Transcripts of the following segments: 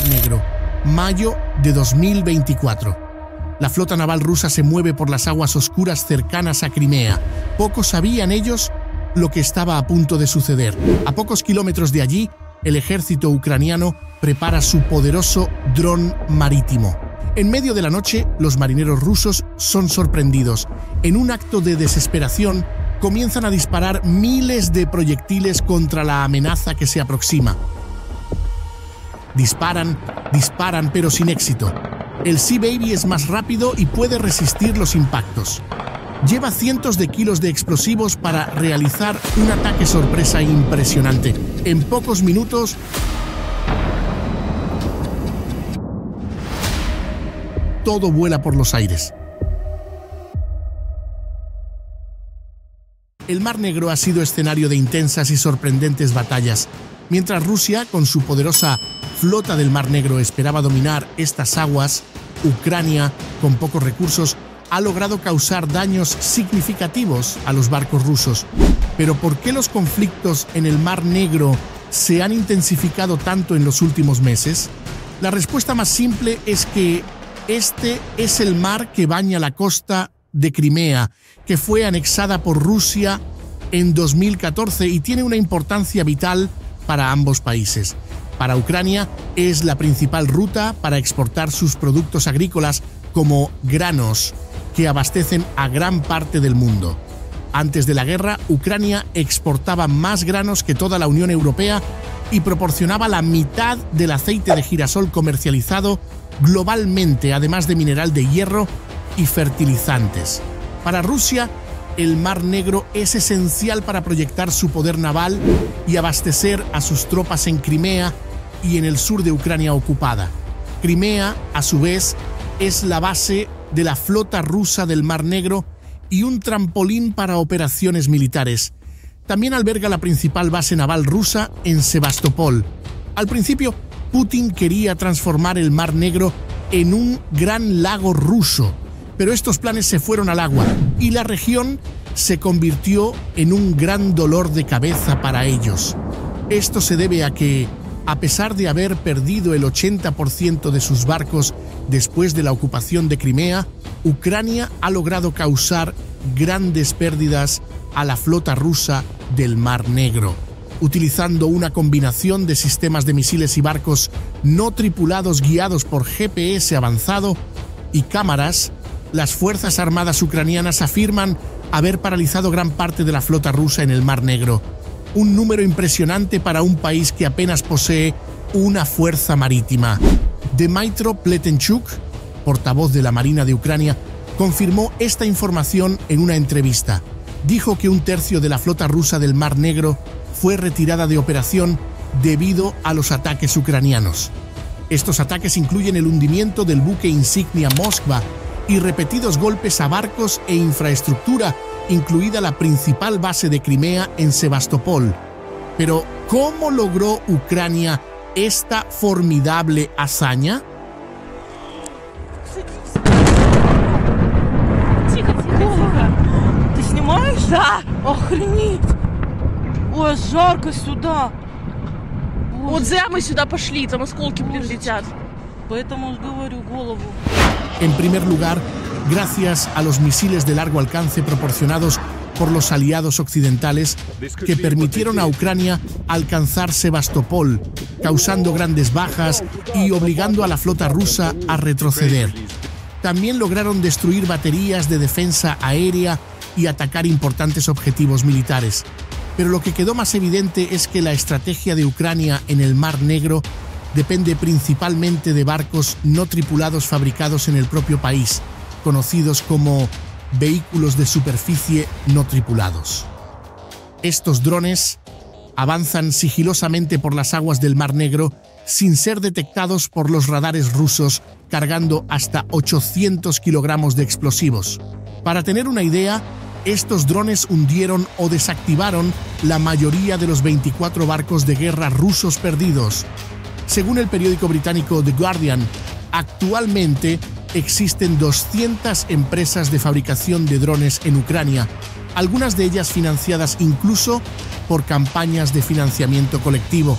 Negro, mayo de 2024. La flota naval rusa se mueve por las aguas oscuras cercanas a Crimea. Pocos sabían ellos lo que estaba a punto de suceder. A pocos kilómetros de allí, el ejército ucraniano prepara su poderoso dron marítimo. En medio de la noche, los marineros rusos son sorprendidos. En un acto de desesperación, comienzan a disparar miles de proyectiles contra la amenaza que se aproxima. Disparan, pero sin éxito. El Sea Baby es más rápido y puede resistir los impactos. Lleva cientos de kilos de explosivos para realizar un ataque sorpresa impresionante. En pocos minutos, todo vuela por los aires. El Mar Negro ha sido escenario de intensas y sorprendentes batallas. Mientras Rusia, con su poderosa flota del Mar Negro, esperaba dominar estas aguas, Ucrania, con pocos recursos, ha logrado causar daños significativos a los barcos rusos. Pero ¿por qué los conflictos en el Mar Negro se han intensificado tanto en los últimos meses? La respuesta más simple es que este es el mar que baña la costa de Crimea, que fue anexada por Rusia en 2014 y tiene una importancia vital para ambos países. Para Ucrania es la principal ruta para exportar sus productos agrícolas como granos, que abastecen a gran parte del mundo. Antes de la guerra, Ucrania exportaba más granos que toda la Unión Europea y proporcionaba la mitad del aceite de girasol comercializado globalmente, además de mineral de hierro y fertilizantes. Para Rusia, el Mar Negro es esencial para proyectar su poder naval y abastecer a sus tropas en Crimea y en el sur de Ucrania ocupada. Crimea, a su vez, es la base de la flota rusa del Mar Negro y un trampolín para operaciones militares. También alberga la principal base naval rusa en Sebastopol. Al principio, Putin quería transformar el Mar Negro en un gran lago ruso, pero estos planes se fueron al agua y la región se convirtió en un gran dolor de cabeza para ellos. Esto se debe a que, a pesar de haber perdido el 80% de sus barcos después de la ocupación de Crimea, Ucrania ha logrado causar grandes pérdidas a la flota rusa del Mar Negro. Utilizando una combinación de sistemas de misiles y barcos no tripulados guiados por GPS avanzado y cámaras, las Fuerzas Armadas ucranianas afirman haber paralizado gran parte de la flota rusa en el Mar Negro. Un número impresionante para un país que apenas posee una fuerza marítima. Dmytro Pletenchuk, portavoz de la Marina de Ucrania, confirmó esta información en una entrevista. Dijo que un tercio de la flota rusa del Mar Negro fue retirada de operación debido a los ataques ucranianos. Estos ataques incluyen el hundimiento del buque insignia Moskva y repetidos golpes a barcos e infraestructura, incluida la principal base de Crimea en Sebastopol. Pero, ¿cómo logró Ucrania esta formidable hazaña? Ты снимаешь? Да. Охренеть. Ой, жарко сюда. Вот зря мы сюда пошли, там осколки прилетят. Поэтому говорю, голову. En primer lugar, gracias a los misiles de largo alcance proporcionados por los aliados occidentales que permitieron a Ucrania alcanzar Sebastopol, causando grandes bajas y obligando a la flota rusa a retroceder. También lograron destruir baterías de defensa aérea y atacar importantes objetivos militares. Pero lo que quedó más evidente es que la estrategia de Ucrania en el Mar Negro depende principalmente de barcos no tripulados fabricados en el propio país, conocidos como vehículos de superficie no tripulados. Estos drones avanzan sigilosamente por las aguas del Mar Negro sin ser detectados por los radares rusos, cargando hasta 800 kilogramos de explosivos. Para tener una idea, estos drones hundieron o desactivaron la mayoría de los 24 barcos de guerra rusos perdidos. Según el periódico británico The Guardian, actualmente existen 200 empresas de fabricación de drones en Ucrania, algunas de ellas financiadas incluso por campañas de financiamiento colectivo.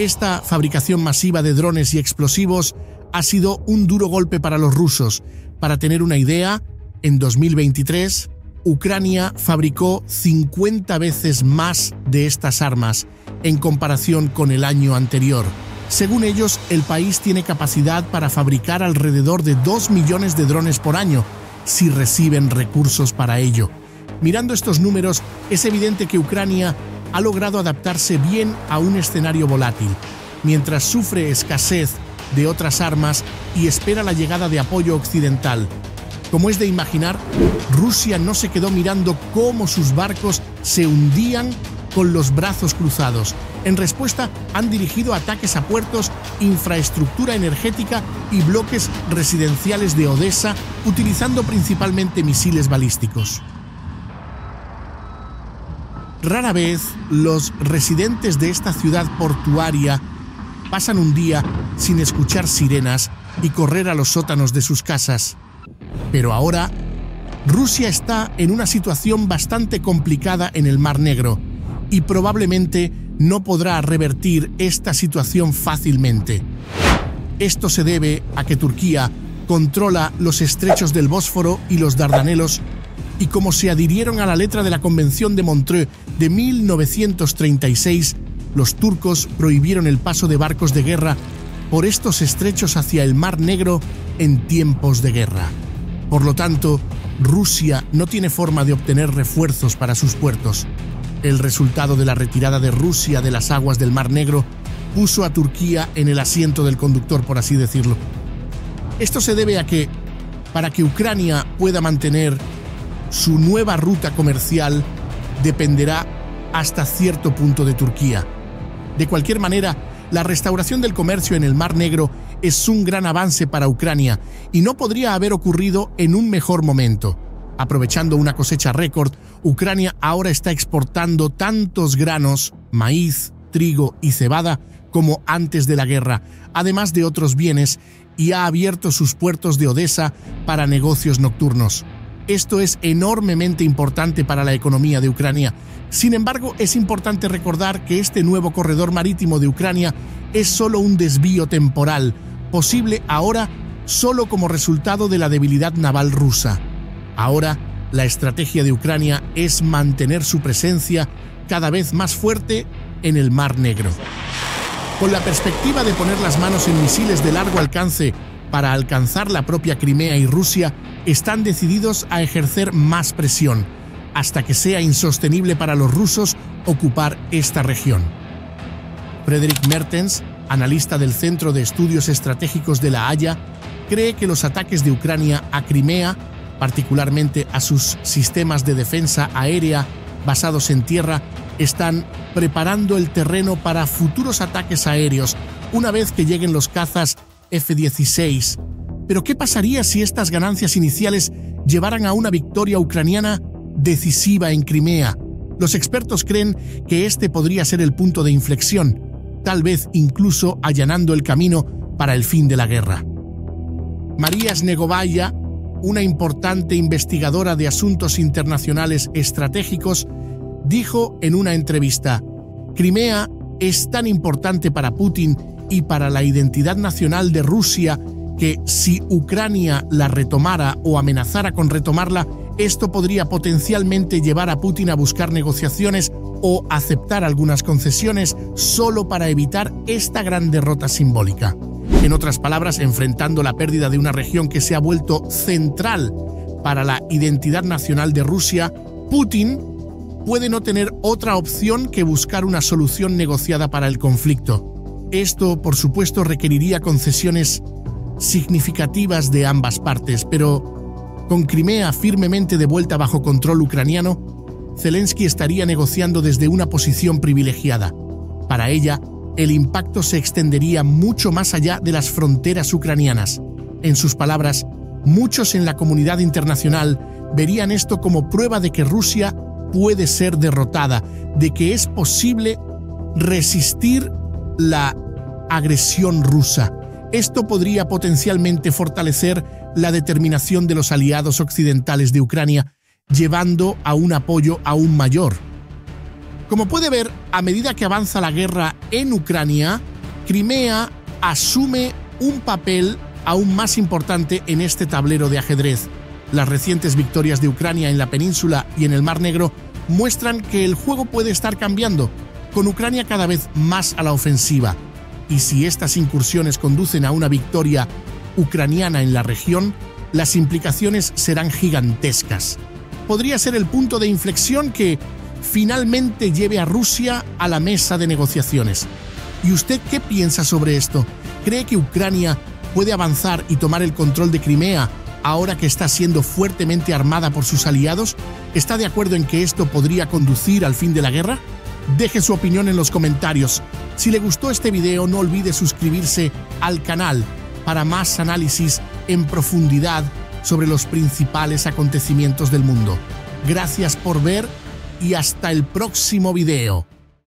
Esta fabricación masiva de drones y explosivos ha sido un duro golpe para los rusos. Para tener una idea, en 2023, Ucrania fabricó 50 veces más de estas armas en comparación con el año anterior. Según ellos, el país tiene capacidad para fabricar alrededor de 2 millones de drones por año, si reciben recursos para ello. Mirando estos números, es evidente que Ucrania ha logrado adaptarse bien a un escenario volátil, mientras sufre escasez de otras armas y espera la llegada de apoyo occidental. Como es de imaginar, Rusia no se quedó mirando cómo sus barcos se hundían con los brazos cruzados. En respuesta, han dirigido ataques a puertos, infraestructura energética y bloques residenciales de Odessa, utilizando principalmente misiles balísticos. Rara vez los residentes de esta ciudad portuaria pasan un día sin escuchar sirenas y correr a los sótanos de sus casas. Pero ahora, Rusia está en una situación bastante complicada en el Mar Negro y probablemente no podrá revertir esta situación fácilmente. Esto se debe a que Turquía controla los estrechos del Bósforo y los Dardanelos, y como se adhirieron a la letra de la Convención de Montreux de 1936, los turcos prohibieron el paso de barcos de guerra por estos estrechos hacia el Mar Negro en tiempos de guerra. Por lo tanto, Rusia no tiene forma de obtener refuerzos para sus puertos. El resultado de la retirada de Rusia de las aguas del Mar Negro puso a Turquía en el asiento del conductor, por así decirlo. Esto se debe a que, para que Ucrania pueda mantener su nueva ruta comercial, dependerá hasta cierto punto de Turquía. De cualquier manera, la restauración del comercio en el Mar Negro es un gran avance para Ucrania y no podría haber ocurrido en un mejor momento. Aprovechando una cosecha récord, Ucrania ahora está exportando tantos granos, maíz, trigo y cebada como antes de la guerra, además de otros bienes, y ha abierto sus puertos de Odessa para negocios nocturnos. Esto es enormemente importante para la economía de Ucrania. Sin embargo, es importante recordar que este nuevo corredor marítimo de Ucrania es solo un desvío temporal, posible ahora solo como resultado de la debilidad naval rusa. Ahora, la estrategia de Ucrania es mantener su presencia cada vez más fuerte en el Mar Negro. Con la perspectiva de poner las manos en misiles de largo alcance para alcanzar la propia Crimea y Rusia, están decididos a ejercer más presión, hasta que sea insostenible para los rusos ocupar esta región. Frederick Mertens, analista del Centro de Estudios Estratégicos de La Haya, cree que los ataques de Ucrania a Crimea, particularmente a sus sistemas de defensa aérea basados en tierra, están preparando el terreno para futuros ataques aéreos una vez que lleguen los cazas F-16. Pero ¿qué pasaría si estas ganancias iniciales llevaran a una victoria ucraniana decisiva en Crimea? Los expertos creen que este podría ser el punto de inflexión, tal vez incluso allanando el camino para el fin de la guerra. María Snegovaya, una importante investigadora de asuntos internacionales estratégicos, dijo en una entrevista: Crimea es tan importante para Putin y para la identidad nacional de Rusia que si Ucrania la retomara o amenazara con retomarla, esto podría potencialmente llevar a Putin a buscar negociaciones o aceptar algunas concesiones solo para evitar esta gran derrota simbólica. En otras palabras, enfrentando la pérdida de una región que se ha vuelto central para la identidad nacional de Rusia, Putin puede no tener otra opción que buscar una solución negociada para el conflicto. Esto, por supuesto, requeriría concesiones significativas de ambas partes, pero con Crimea firmemente de vuelta bajo control ucraniano, Zelensky estaría negociando desde una posición privilegiada. Para ella, el impacto se extendería mucho más allá de las fronteras ucranianas. En sus palabras, muchos en la comunidad internacional verían esto como prueba de que Rusia puede ser derrotada, de que es posible resistir la agresión rusa. Esto podría potencialmente fortalecer la determinación de los aliados occidentales de Ucrania, llevando a un apoyo aún mayor. Como puede ver, a medida que avanza la guerra en Ucrania, Crimea asume un papel aún más importante en este tablero de ajedrez. Las recientes victorias de Ucrania en la península y en el Mar Negro muestran que el juego puede estar cambiando, con Ucrania cada vez más a la ofensiva. Y si estas incursiones conducen a una victoria ucraniana en la región, las implicaciones serán gigantescas. Podría ser el punto de inflexión que finalmente lleve a Rusia a la mesa de negociaciones. ¿Y usted qué piensa sobre esto? ¿Cree que Ucrania puede avanzar y tomar el control de Crimea ahora que está siendo fuertemente armada por sus aliados? ¿Está de acuerdo en que esto podría conducir al fin de la guerra? Deje su opinión en los comentarios. Si le gustó este video, no olvide suscribirse al canal para más análisis en profundidad sobre los principales acontecimientos del mundo. Gracias por ver y hasta el próximo video.